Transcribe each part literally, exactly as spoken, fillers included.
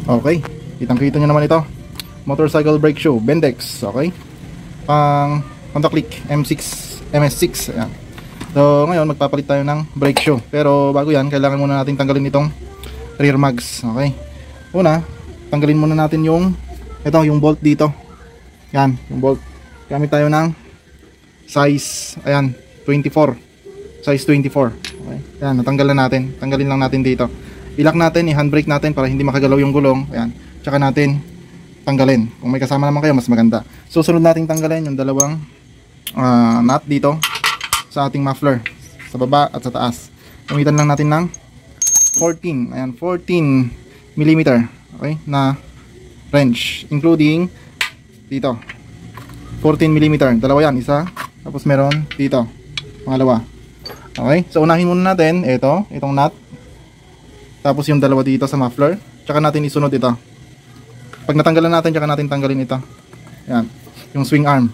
Okay, kitang-kita nyo naman ito. Motorcycle brake shoe, Bendix. Okay, pang Honda Click M six, M S six. Ayan. So ngayon magpapalit tayo ng brake shoe. Pero bago yan, kailangan muna natin tanggalin itong rear mags. Okay, una, tanggalin muna natin yung ito, yung bolt dito. Yan, yung bolt. Gamit tayo ng size, ayan, twenty-four. Size twenty-four. Okay, ayan, natanggal na natin. Tanggalin lang natin dito. I-lock natin, i-handbrake natin para hindi makagalaw yung gulong. Ayan, tsaka natin tanggalin. Kung may kasama naman kayo, mas maganda. Susunod nating tanggalin yung dalawang uh, nut dito sa ating muffler, sa baba at sa taas. Gamitan lang natin ng fourteen, ayan, fourteen millimeter, okay, na wrench, including dito fourteen millimeter, dalawa yan, isa, tapos meron dito pangalawa. Okay, so unahin muna natin ito, itong nut, tapos yung dalawa dito sa muffler, tsaka natin isunod ito. Pag natanggalan natin, tsaka natin tanggalin ito. Yan, yung swing arm.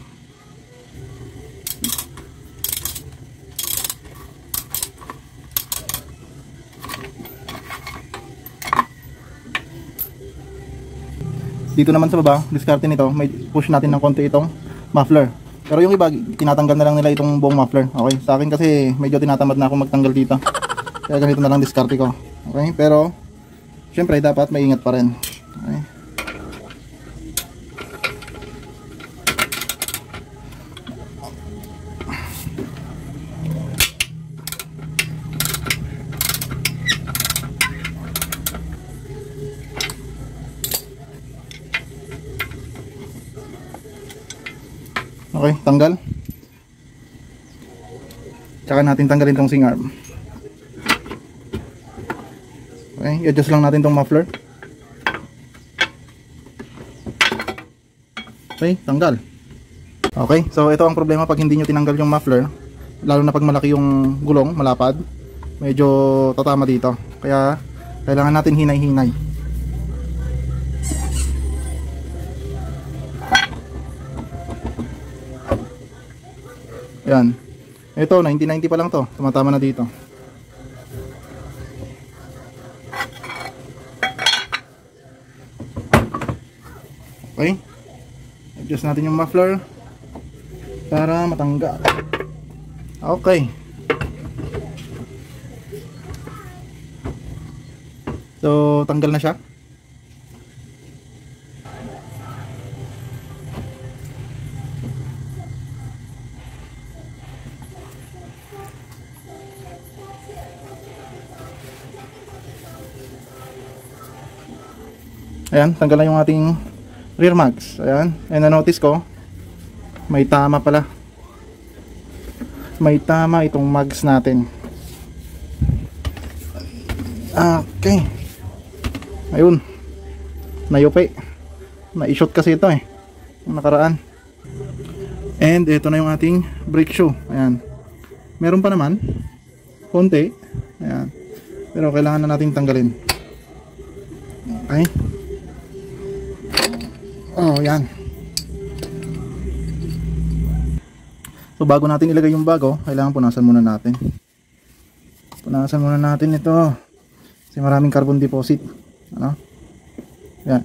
Dito naman sa baba, diskarte nito, may push natin ng konti itong muffler. Pero yung iba, tinatanggal na lang nila itong buong muffler. Okay, sa akin kasi medyo tinatamad na ako magtanggal dito. Kaya ganito na lang diskarte ko. Okay, pero syempre dapat maingat pa rin. Okay. Okay, tanggal. Tsaka natin tanggalin tong swing arm. Okay, i-adjust lang natin tong muffler. Okay, tanggal. Okay, so ito ang problema pag hindi nyo tinanggal yung muffler, lalo na pag malaki yung gulong, malapad, medyo tatama dito. Kaya kailangan natin hinay-hinay. Ayan. Ito, nineteen ninety pa lang to. Tumatama na dito. Okay. Adjust natin yung muffler para matanggal. Okay. So, tanggal na siya. Ayan, tanggal na yung ating rear mags. Ayan, and na-notice ko may tama pala. May tama itong mags natin. Okay. Ayun. Nayupi. Na-shoot kasi ito eh. Yung nakaraan. And ito na yung ating brake shoe. Ayan. Meron pa naman. Konti. Ayan. Pero kailangan na natin tanggalin. Okay. Oh, yan. So bago natin ilagay yung bago, kailangan punasan muna natin. Punasan muna natin ito. Kasi maraming carbon deposit. Ano? Yan.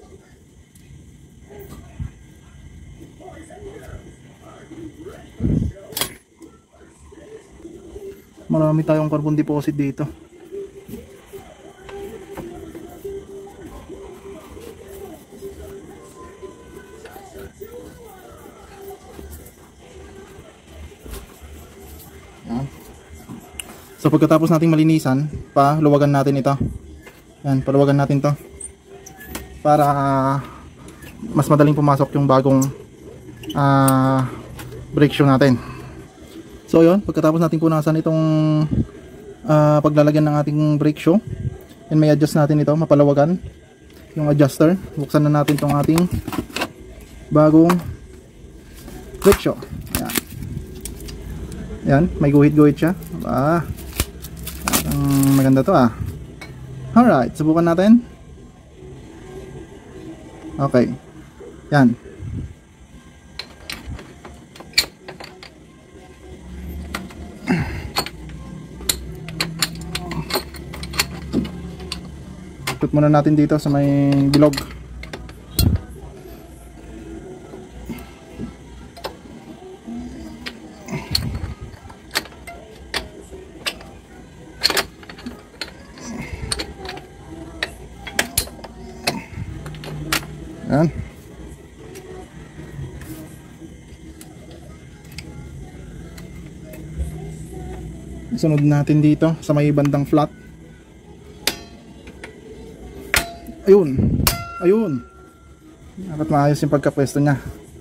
Marami tayong carbon deposit dito. So pagkatapos nating malinisan, paluwagan natin ito. Yan, paluwagan natin to para uh, mas madaling pumasok yung bagong uh, brake shoe natin. So yun, pagkatapos nating punasan itong uh, paglalagyan ng ating brake shoe, and may adjust natin ito, mapalawagan yung adjuster. Buksan na natin itong ating bagong brake shoe. Yan, yan, may guhit-guhit siya. Ah, ang maganda to ah. Alright, subukan natin. Okay. Yan. Ikot muna natin dito sa may bilog. Yan. Sunod natin dito sa may bandang flat. Ayun. Ayun. Dapat maayos yung pagkapwesto niya.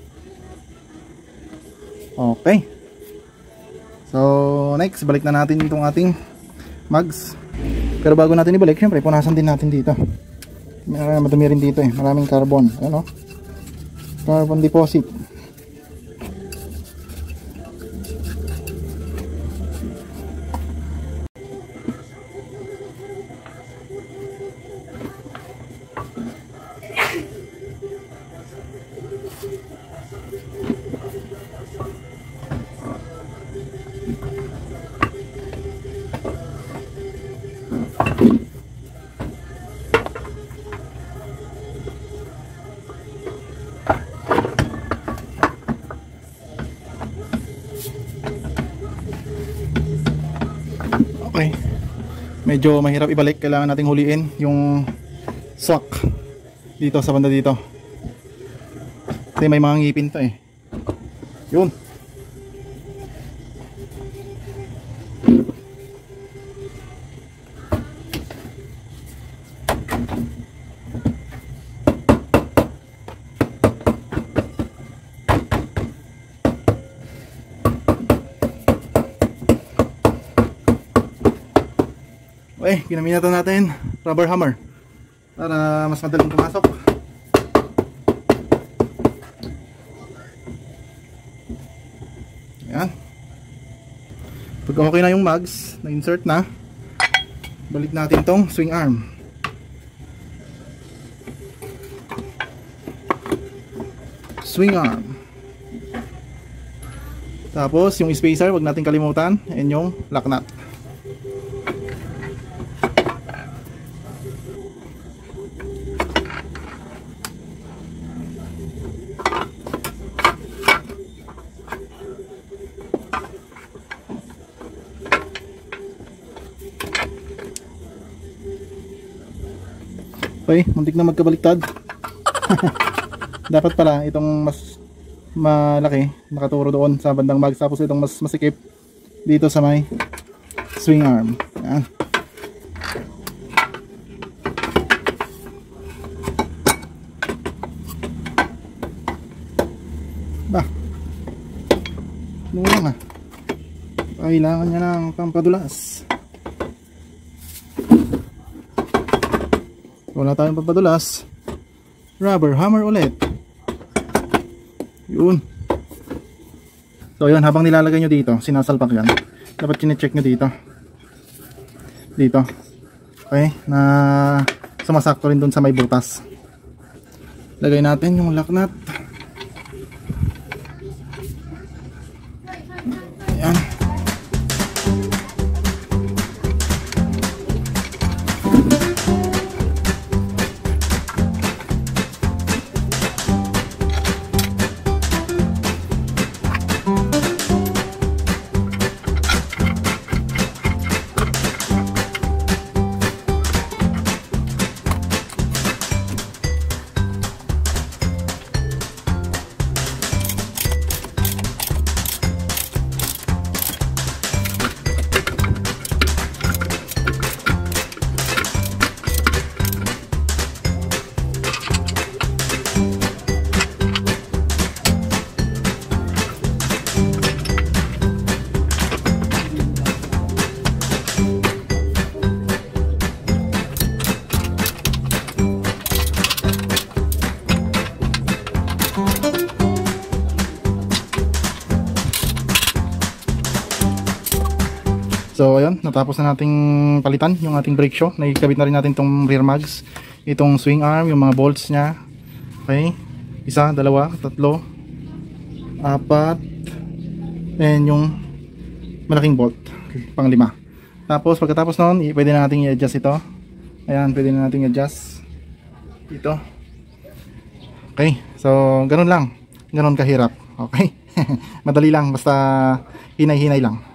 Okay. So, next, balik na natin itong ating mugs. Pero bago natin ibalik, syempre, punasan din natin dito. Madumi rin dito eh. Maraming carbon. Ano? Carbon deposit. Okay. Medyo mahirap ibalik. Kailangan nating huliin yung swak dito sa banda dito. Kasi may mga ngipin to eh. Yun. Okay, ginaminatan natin rubber hammer para mas madaling pumasok. Ayan. Pag okay na yung mugs, na-insert na, balik natin tong swing arm. Swing arm. Tapos yung spacer, wag natin kalimutan, and yung lock nut. Okay, muntik na magkabaliktad. Dapat pala itong mas malaki nakaturo doon sa bandang mugs, tapos itong mas masikip dito sa may swing arm. Yan. Bah, ano lang ah, kailangan niya ng pampadulas. Wala tayong pampadulas, rubber hammer ulit. Yun. So yun, habang nilalagay nyo dito, sinasalpak yan, dapat kine-check nyo dito dito, okay, na sumasakto rin dun sa may butas. Lagay natin yung lock nut. Ayan. So ayun, natapos na nating palitan yung ating brake shoe. Naikabit na rin natin tong rear mugs, itong swing arm, yung mga bolts nya. Okay, isa, dalawa, tatlo, apat, and yung malaking bolt, pang lima. Tapos pagkatapos nun, pwede na natin i-adjust ito Ayan, pwede na natin adjust dito. Okay, so ganun lang, ganun kahirap. Okay. Madali lang, basta hinay-hinay lang.